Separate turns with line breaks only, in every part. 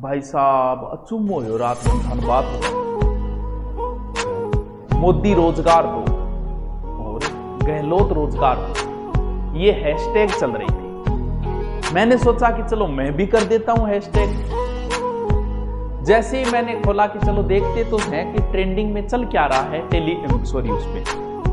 भाई साहब अचुम्मो हो रात में धनबाद मोदी रोजगार दो और गहलोत रोजगार दो, ये हैशटैग चल रही थी। मैंने सोचा कि चलो मैं भी कर देता हूं हैशटैग। जैसे ही मैंने खोला कि चलो देखते तो है कि ट्रेंडिंग में चल क्या रहा है उसमें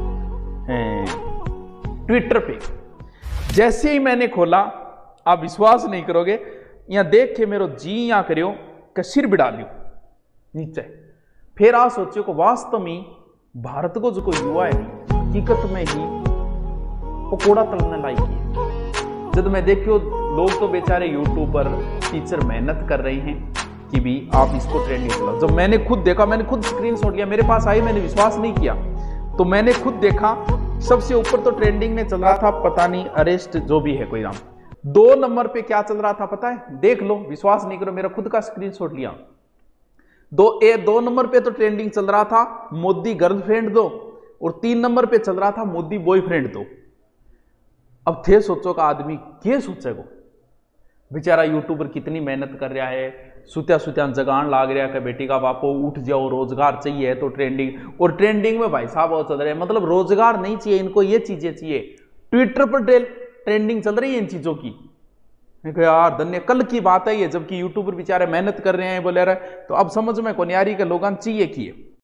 ट्विटर पे। जैसे ही मैंने खोला, आप विश्वास नहीं करोगे, यहां देख के मेरो जी यहां करियो कि सिर बिड़ा लियो नीचे। फिर आ सोचो को वास्तव में भारत को जो कोई युवा है हकीकत में ही पकोड़ा तलने लायक है। जब मैं देखियो लोग तो बेचारे यूट्यूबर टीचर मेहनत कर रहे हैं कि भी आप इसको ट्रेंडिंग चलाओ। जब मैंने खुद देखा, मैंने खुद स्क्रीनशॉट लिया, मेरे पास आई, मैंने विश्वास नहीं किया, तो मैंने खुद देखा सबसे ऊपर तो ट्रेंडिंग में चल रहा था पता नहीं अरेस्ट जो भी है कोई नाम। 2 नंबर पे क्या चल रहा था पता है? देख लो, विश्वास नहीं करो, मेरा खुद का स्क्रीनशॉट लिया। 2 नंबर पे तो ट्रेंडिंग चल रहा था मोदी गर्लफ्रेंड दो, और 3 नंबर पे चल रहा था मोदी बॉयफ्रेंड दो। अब थे सोचो का आदमी क्या सोचेगा? बेचारा यूट्यूबर कितनी मेहनत कर रहा है, सुत्या सुत्या जगान लाग रहा है बेटी का बापो उठ जाओ, रोजगार चाहिए तो ट्रेंडिंग। और ट्रेंडिंग में भाई साहब वो चल रहे हैं, मतलब रोजगार नहीं चाहिए इनको, ये चीजें चाहिए। ट्विटर पर ट्रेंडिंग चल रही है इन चीजों की। यार धन्य कल की बात है ये, जबकि यूट्यूबर बेचारे मेहनत कर रहे हैं बोले रहे, तो अब समझ में कौन यारी के लोग चाहिए कि